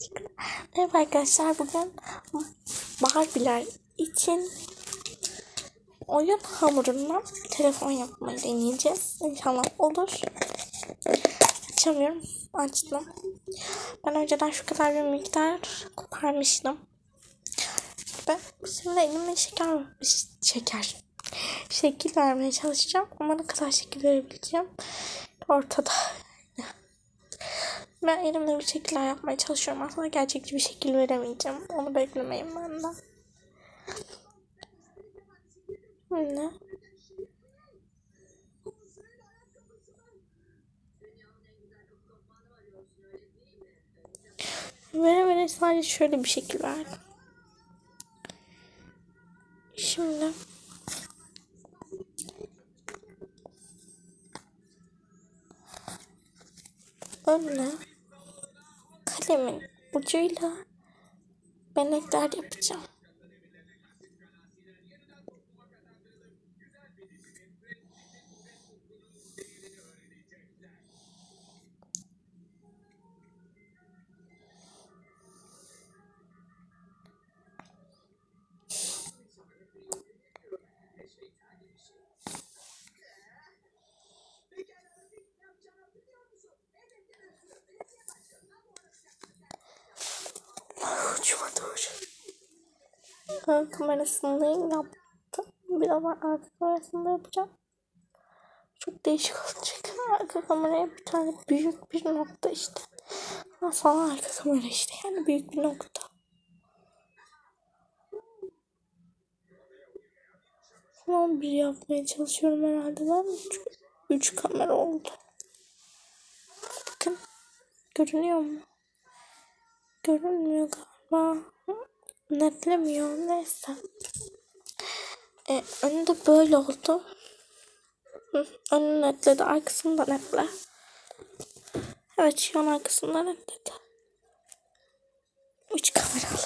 Merhaba arkadaşlar, bugün Barbie'ler için oyun hamurundan telefon yapmayı deneyeceğiz. İnşallah olur. Açamıyorum. Açtım. Ben önceden şu kadar bir miktar koparmıştım. Ben şimdi elime şekil vermeye çalışacağım. Ama ne kadar şekil verebileceğim ortada. Ben elimde bir şekiller yapmaya çalışıyorum. Aslında gerçekçi bir şekil veremeyeceğim. Onu beklemeyin benden. Ne? Vere sadece şöyle bir şekil verdim. Şimdi önüne kalemin ucuyla benekler yapacağım. Ucuma doğru. Ön kamerasını yaptım. Biraz arka kamerasını yapacağım. Çok değişik olacak. Arka kameraya bir tane büyük bir nokta işte. Sonra arka kamera işte. Yani büyük bir nokta. Son bir yapmaya çalışıyorum herhalde ben. 3 kamera oldu. Bakın. Görünüyor mu? Görünmüyor galiba. Netlemiyor. Neyse. Önünde böyle oldu. Önünü netledi. Arkasını da netle. Evet, şu an arkasından netledi. 3 kameralı.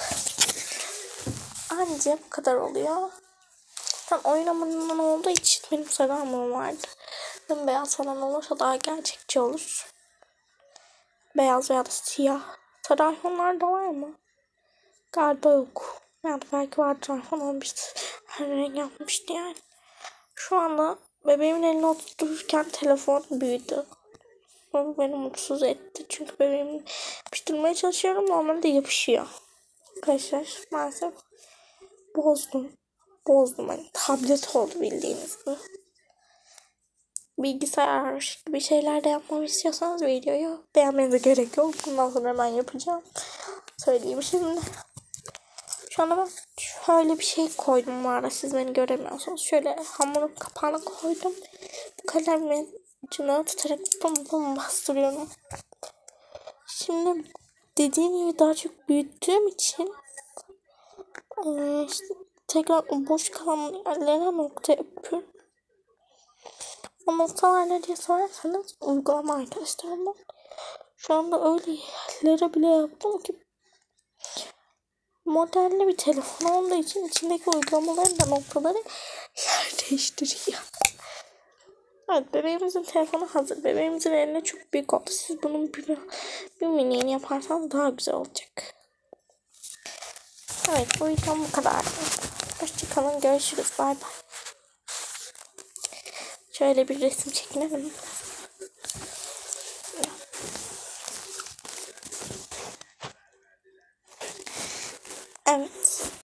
Anca bu kadar oluyor. Tam oyun hamurundan olduğu için benim sarı hamurum vardı. Benim beyaz falan olursa daha gerçekçi olur. Beyaz veya da siyah. Sarı iPhone'lar da var mı? Galiba yok. Yani belki vardır, iPhone 11 her renk yapmıştı yani. Şu anda bebeğimin eline oturturken telefon büyüdü. Bu beni mutsuz etti. Çünkü bebeğimi yapıştırmaya çalışıyorum. Normalde yapışıyor. Arkadaşlar maalesef bozdum. Hani tablet oldu bildiğiniz gibi. Bilgisayar gibi şeyler de yapmamı istiyorsanız videoyu beğenmenize gerek yok. Bundan sonra hemen yapacağım. Söyleyeyim şimdi. Şu anda ben şöyle bir şey koydum bu arada. Siz beni göremiyorsunuz. Şöyle hamurun kapağını koydum. Bu kalemin ucuna tutarak bum bastırıyorum. Şimdi dediğim gibi daha çok büyüttüğüm için işte tekrar o boş kalan yerlere nokta yapıyorum. O noktalar ne diye sorarsanız uygulama arkadaşlar ama şu anda öyle yerlere bile yaptım ki modelli bir telefon olduğu için içindeki uygulamaların da noktaları yer değiştiriyor. Evet, bebeğimizin telefonu hazır. Bebeğimizin eline çok büyük oldu. Siz bunun bir miniğini yaparsanız daha güzel olacak. Evet, bu videom bu kadar. Hoşçakalın, görüşürüz, bay bay. Şöyle bir resim çekinelim. Evet.